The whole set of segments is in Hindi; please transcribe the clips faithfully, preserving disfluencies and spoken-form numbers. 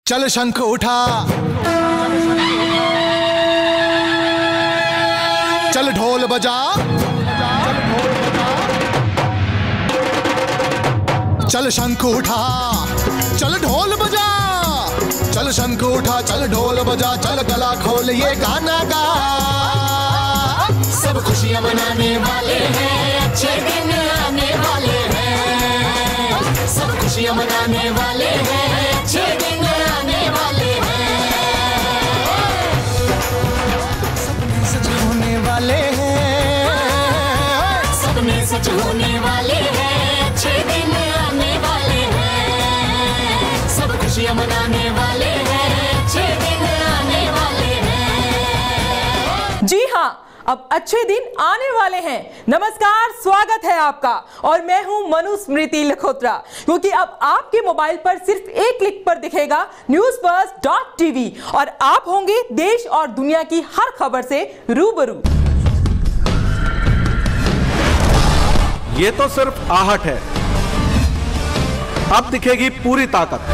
चल शंख उठा, चल ढोल बजा, चल शंख उठा, चल ढोल बजा, चल शंख उठा, चल ढोल बजा, चल गला खोल ये गाना गा। सब खुशियां मनाने वाले हैं, अच्छे दिन आने वाले हैं। सब खुशियां मनाने वाले हैं, अच्छे दिन आने वाले हैं। सपने सच होने वाले हैं, सपने सच होने वाले हैं, अच्छे दिन आने वाले हैं। सब खुशियां मनाने वाले हैं, अच्छे दिन आने वाले हैं। जी हाँ, अब अच्छे दिन आने वाले हैं। नमस्कार, स्वागत है आपका और मैं हूं मनुस्मृति लखोत्रा। क्योंकि अब आपके मोबाइल पर सिर्फ एक क्लिक पर दिखेगा न्यूज़ बज़ डॉट टीवी और आप होंगे देश और दुनिया की हर खबर से रूबरू। ये तो सिर्फ आहट है, अब दिखेगी पूरी ताकत।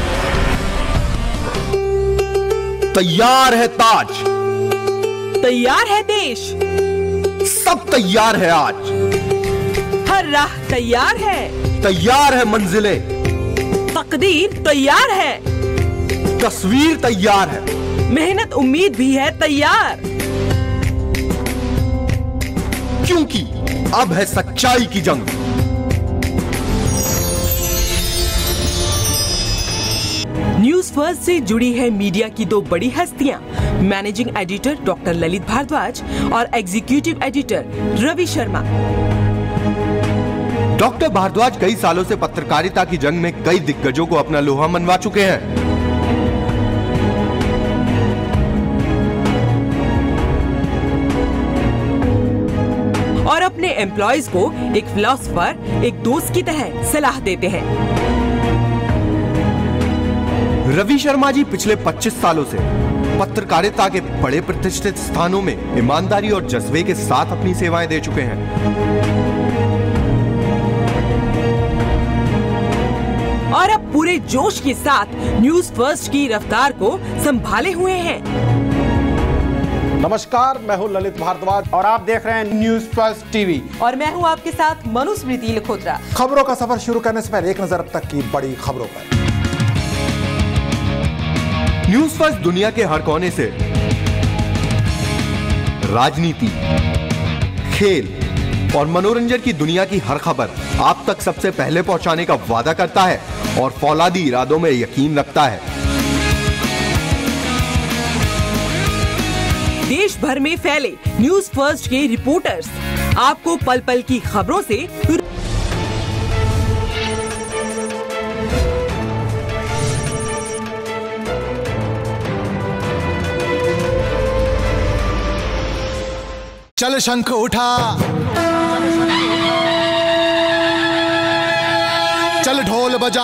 तैयार है ताज, तैयार है देश, सब तैयार है आज। हर राह तैयार है, तैयार है मंजिलें, तकदीर तैयार है, तस्वीर तैयार है, मेहनत उम्मीद भी है तैयार। क्योंकि अब है सच्चाई की जंग। न्यूज़ फर्स्ट से जुड़ी है मीडिया की दो बड़ी हस्तियां, managing editor doctor Lalit Bhardwaj और executive editor Ravi Sharma. Doctor Bhardwaj कई सालों से पत्रकारिता की जंग में कई दिग्गजों को अपना लोहा मनवा चुके हैं। और अपने एम्प्लॉइज को एक फिलोसोफर, एक दोस्त की तरह सलाह देते हैं। रवि शर्मा जी पिछले पच्चीस सालों से पत्रकारिता के बड़े प्रतिष्ठित स्थानों में ईमानदारी और जज्बे के साथ अपनी सेवाएं दे चुके हैं। और अब पूरे जोश के साथ न्यूज़ फर्स्ट की रफ्तार को संभाले हुए हैं। नमस्कार, मैं हूं ललित भारद्वाज और आप देख रहे हैं न्यूज़ फर्स्ट टीवी और मैं हूं आपके साथ मनुस्मृति लखोत्रा। खबरों का सफर शुरू करने से पहले एक नजर अब तक की बड़ी खबरों पर। न्यूज़ फर्स्ट दुनिया के हर कोने से राजनीति, खेल और मनोरंजन की दुनिया की हर खबर आप तक सबसे पहले पहुंचाने का वादा करता है और फौलादी इरादों में यकीन रखता है। देश भर में फैले न्यूज़ फर्स्ट के रिपोर्टर्स आपको पल पल की खबरों से चल शंख उठा, चल ढोल बजा,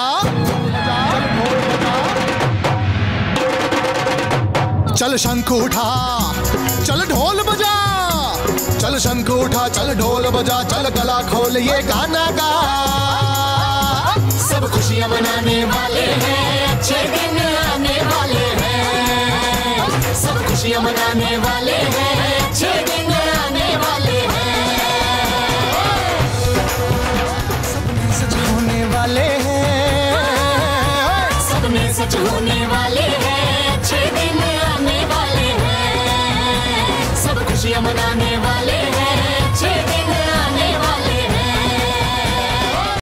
चल शंख उठा, चल ढोल बजा, चल शंख उठा, चल ढोल बजा, चल गला खोल ये गाना गा। सब खुशियां मनाने वाले हैं, अच्छे दिन आने वाले हैं। सब खुशियां मनाने वाले हैं, अच्छे दिन आने वाले हैं। सपने सच होने वाले हैं, सपने सच होने वाले हैं, अच्छे दिन आने वाले हैं। सब खुशियां मनाने वाले